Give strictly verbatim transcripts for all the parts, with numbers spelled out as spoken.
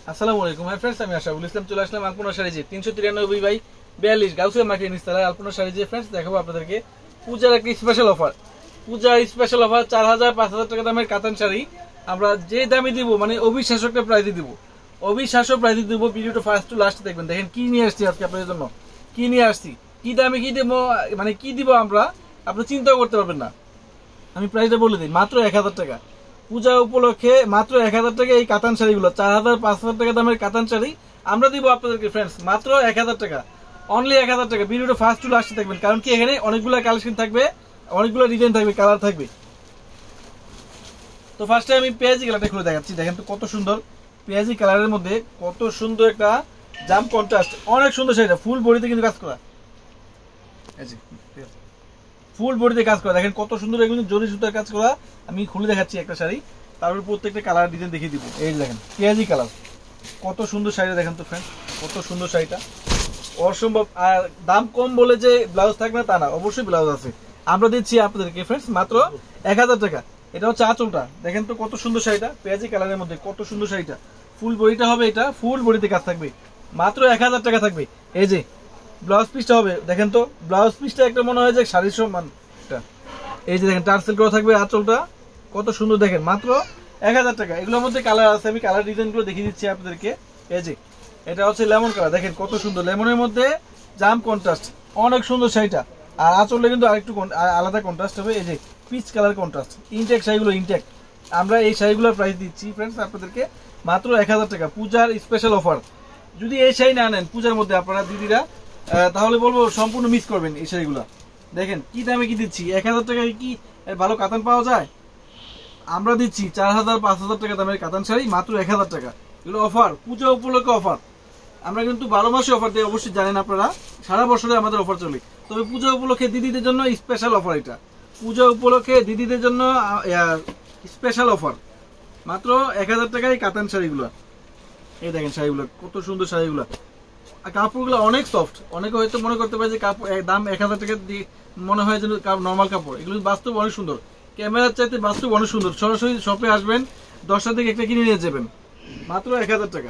আসসালামু আলাইকুম hi friends, আমি আশাফুল ইসলাম চলে আসলাম আলপনা শাড়িজে তিনশো তিরানব্বই বাই বিয়াল্লিশ গাউসিয়া মার্কেট নিস্তালায় আলপনা শাড়িজে। ফ্রেন্ডস দেখাবো আপনাদেরকে পূজার একটা স্পেশাল অফার। পূজার স্পেশাল অফার চার হাজার পাঁচ হাজার টাকা দামের কাতান শাড়ি আমরা যে দামে দিব, মানে অবিশ্বাস্য একটা প্রাইজে দিব, অবিশ্বাস্য প্রাইজে দিব। ভিডিওটা ফার্স্ট টু লাস্ট দেখবেন। দেখেন কি নিয়ে আসছি আজকে আপনাদের জন্য, কি নিয়ে আসছি, কি দামে কি দেবো, মানে কি দিব আমরা, আপনি চিন্তাও করতে পারবেন না। আমি প্রাইসটা বলে দিই, মাত্র এক হাজার টাকা। পূজা উপলক্ষে মাত্র এক হাজার টাকা এই কাতান শাড়িগুলো, চার হাজার পাঁচ হাজার টাকা দামের কাতান শাড়ি আমরা দিব আপনাদেরকে ফ্রেন্ডস মাত্র এক হাজার টাকা, অনলি এক হাজার টাকা। ভিডিওটা ফার্স্ট টু লাস্ট দেখবেন, কারণ কি এখানে অনেকগুলো কালেকশন থাকবে, অনেকগুলো ডিজাইন থাকবে, কালার থাকবে। তো ফার্স্টে আমি পেঁয়াজি কালারটা খুলে দেখাচ্ছি। দেখেন তো কত সুন্দর পেঁয়াজি কালারের মধ্যে কত সুন্দর একটা জাম কন্ট্রাস্ট, অনেক সুন্দর শাড়িটা। ফুল বডিতে কিন্তু কাজ করা, ফুল বডিতে কাজ করা। দেখেন কত সুন্দর, এগুলো জরি সুতার কাজ করা। আমি খুলে দেখাচ্ছি একটা শাড়ি, তারপর প্রত্যেকটা কালার ডিজাইন দেখিয়ে দিব। এই দেখেন পেঁয়াজি কালার, কত সুন্দর শাড়িটা দেখেন তো ফ্রেন্ড, কত সুন্দর শাড়িটা, অসম্ভব। আর দাম কম বলে যে ব্লাউজ থাকবে না তা না, অবশ্যই ব্লাউজ আছে। আমরা দিচ্ছি আপনাদেরকে ফ্রেন্ডস মাত্র এক হাজার টাকা। এটা হচ্ছে আঁচলটা, দেখেন তো কত সুন্দর শাড়িটা, পেঁয়াজি কালারের মধ্যে কত সুন্দর শাড়িটা। ফুল বডিটা হবে, এটা ফুল বডিতে কাজ থাকবে, মাত্র এক হাজার টাকা থাকবে। এই যে ব্লাউজ পিসটা হবে, দেখেন তো ব্লাউজ পিসটা একটা মনে হয় যে শাড়ির সমান। এই যে দেখেন টার্সেল করা থাকবে, আঁচলটা কত সুন্দর, দেখেন মাত্র এক হাজার টাকা। এগুলোর মধ্যে কালার আছে, আমি কালার ডিজাইন গুলো দেখিয়ে দিচ্ছি আপনাদেরকে। এই যে এটা হচ্ছে লেমন কালার, দেখেন কত সুন্দর, লেমনের মধ্যে জাম কন্ট্রাস্ট, অনেক সুন্দর শাড়িটা। আর আঁচলটা কিন্তু আরেকটু আলাদা কন্ট্রাস্ট হবে। এই যে পিচ কালার কন্ট্রাস্ট, ইনটেক শাড়িগুলো ইনটেক। আমরা এই শাড়িগুলোর প্রাইস দিচ্ছি ফ্রেন্ডস আপনাদেরকে মাত্র এক হাজার টাকা, পূজার স্পেশাল অফার। যদি এই শাড়ি না নেন পূজার মধ্যে আপনারা দিদিরা, তাহলে বলবো সম্পূর্ণ মিস করবেন এই শাড়িগুলো। দেখেন কি দামে কি দিচ্ছি, এক হাজার টাকায় কি ভালো কাতান পাওয়া যায়? আমরা দিচ্ছি চার হাজার পাঁচ হাজার টাকা দামের কাতান শাড়ি মাত্র এক হাজার টাকা। এগুলো অফার, পূজা উপলক্ষে অফার। আমরা কিন্তু বারো মাসে অফার দিই, অবশ্যই জানেন আপনারা, সারা বছরে আমাদের অফার চলে। তবে পূজা উপলক্ষে দিদিদের জন্য স্পেশাল অফার, এটা পূজা উপলক্ষে দিদিদের জন্য স্পেশাল অফার, মাত্র এক হাজার টাকায় কাতান শাড়িগুলো। এই দেখেন শাড়িগুলো কত সুন্দর শাড়িগুলো, কাপড়গুলো অনেক সফট। অনেকে হয়তো মনে করতে পারে যে কাপড় দাম এক হাজার টাকা দিয়ে মনে হয় যেন নর্মাল কাপড়, এগুলো বাস্তব অনেক সুন্দর, ক্যামেরার চাইতে বাস্তব অনেক সুন্দর। সরাসরি শপে আসবেন, দশটা থেকে একটা কিনে নিয়ে যাবেন, মাত্র এক হাজার টাকা।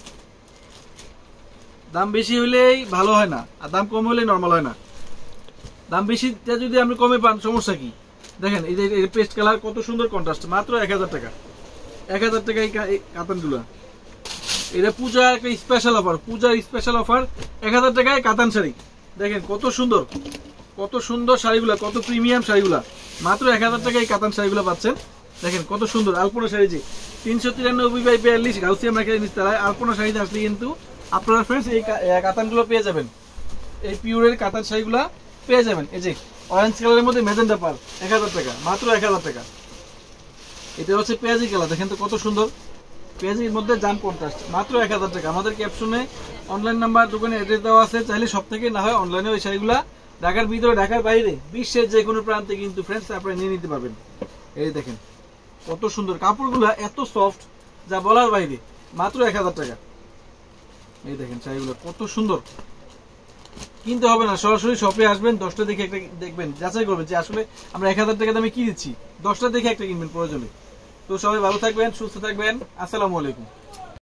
দাম বেশি হলেই ভালো হয় না, আর দাম কম হলেই নর্মাল হয় না। দাম বেশিটা যদি আপনি কমে পান সমস্যা কি? দেখেন এই যে পেস্ট কালার কত সুন্দর কন্ট্রাস্ট, মাত্র এক হাজার টাকা, এক হাজার টাকা এই কাতানগুলো। এটা পূজার একটা স্পেশাল অফার, পূজার স্পেশাল অফার, এক হাজার টাকায় কাতান শাড়ি। দেখেন কত সুন্দর, কত সুন্দর শাড়িগুলা, কত প্রিমিয়াম শাড়িগুলা, মাত্র এক হাজার টাকায় কাতান শাড়িগুলো পাচ্ছেন। দেখেন কত সুন্দর আলপনা শাড়ি, যে তিনশো তিরানব্বই বাই বিয়াল্লিশ গাউসিয়া মার্কেট নিস্তালায় আলপনা শাড়িতে আসলে কিন্তু আপনারা ফ্রেন্ডস এই কাতানগুলো পেয়ে যাবেন, এই পিওরের কাতান শাড়িগুলা পেয়ে যাবেন। এই যে অরেঞ্জ কালারের মধ্যে মেজেন্টা পার, এক হাজার টাকা, মাত্র এক হাজার টাকা। এটা হচ্ছে পেঁয়াজি কালার, দেখেন তো কত সুন্দর, পেঁয়াজির মধ্যে জাম কন্ট্রাস্ট, মাত্র এক হাজার টাকা। আমাদের ক্যাপশনে অনলাইন নাম্বার, দোকানে অ্যাড্রেস দেওয়া আছে, চাইলে সব থেকে না হয় অনলাইনে ওই শাড়িগুলা ঢাকার ভিতরে, ঢাকার বাইরে, বিশ্বের যে কোনো প্রান্তে কিন্তু ফ্রেন্ডস আপনারা নিয়ে নিতে পারবেন। এই দেখেন কত সুন্দর কাপড়গুলো, এত সফট যা বলার বাইরে, মাত্র এক হাজার টাকা। এই দেখেন শাড়িগুলো কত সুন্দর, কিনতে হবে না, সরাসরি শপে আসবেন, দশটা দেখে একটা দেখবেন, যাচাই করবেন যে আসলে আমরা এক হাজার টাকা দামে কি দিচ্ছি, দশটা দেখে একটা কিনবেন প্রয়োজনে। তো সবাই ভালো থাকবেন, সুস্থ থাকবেন, আসসালামু আলাইকুম।